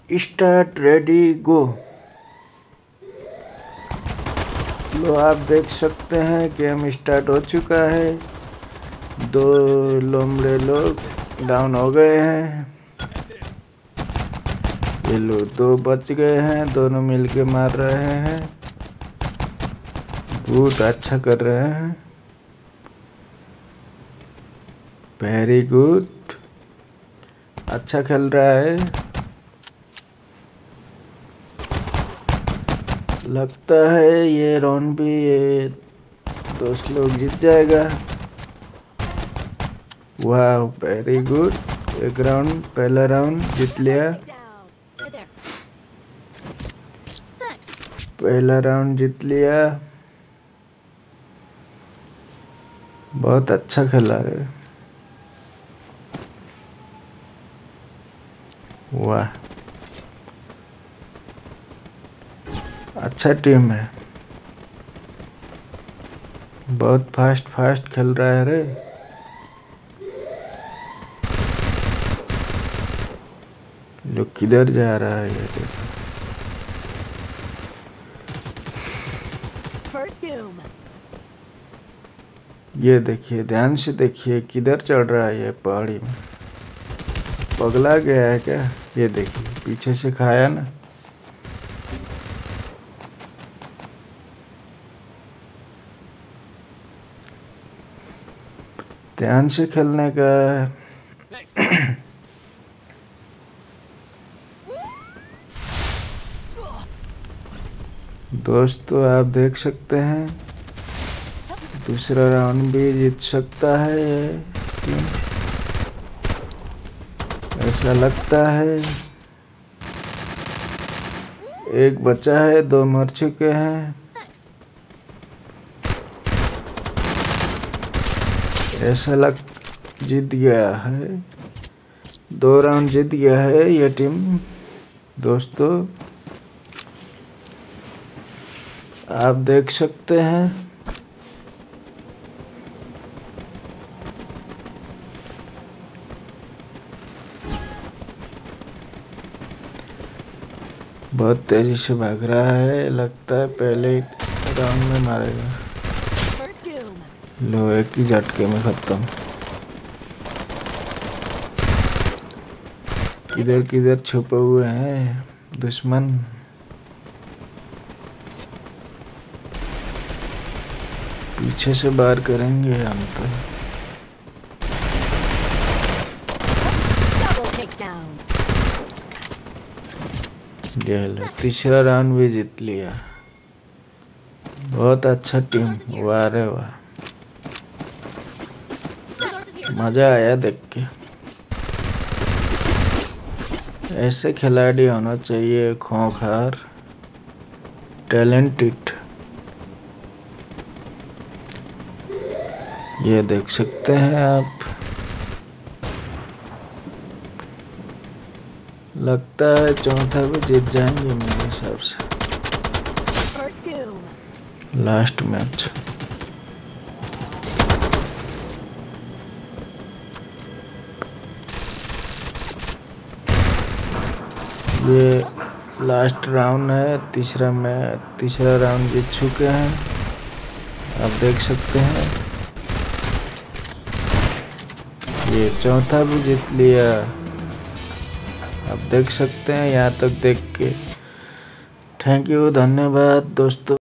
Start ready गो। लो आप देख सकते हैं गेम स्टार्ट हो चुका है। दो लोमड़े लोग डाउन हो गए हैं। ये लो दो बच गए हैं, दोनों मिलके मार रहे हैं। बहुत अच्छा कर रहे हैं, वेरी गुड, अच्छा खेल रहा है। लगता है ये राउंड भी ये दोस्त लोग जीत जाएगा। वाह वेरी गुड, एक राउंड पहला राउंड जीत लिया। पहला राउंड जीत लिया, बहुत अच्छा खेला है। वाह अच्छा टीम है, बहुत फास्ट फास्ट खेल रहा है रे। लोग किधर जा रहा है ये देखो। ये देखिए, ध्यान से देखिए किधर चढ़ रहा है ये पहाड़ी में। पगला गया है क्या? ये देखिए पीछे से खाया ना। ध्यान से खेलने का दोस्तों आप देख सकते हैं दूसरा राउंड भी जीत सकता है ये टीम, ऐसा लगता है। एक बचा है, दो मर चुके हैं। ऐसा लग जीत गया है, दो राउंड जीत गया है ये टीम। दोस्तों आप देख सकते हैं बहुत तेजी से भाग रहा है, लगता है पहले राउंड में मारेगा। लो एक ही झटके में खत्म। किधर किधर छुपे हुए हैं दुश्मन। पीछे से वार करेंगे हम तो। ये लो तीसरा राउंड भी जीत लिया, बहुत अच्छा टीम। वाह रे वाह, मजा आया देख के। ऐसे खिलाड़ी होना चाहिए, खूंखार, टैलेंटेड। ये देख सकते हैं आप, लगता है चौथा भी जीत जाएंगे मेरे हिसाब से। लास्ट मैच ये लास्ट राउंड है, तीसरा राउंड जीत चुके हैं, आप देख सकते हैं। ये चौथा भी जीत लिया, आप देख सकते हैं। यहाँ तक देख के थैंक यू, धन्यवाद दोस्तों।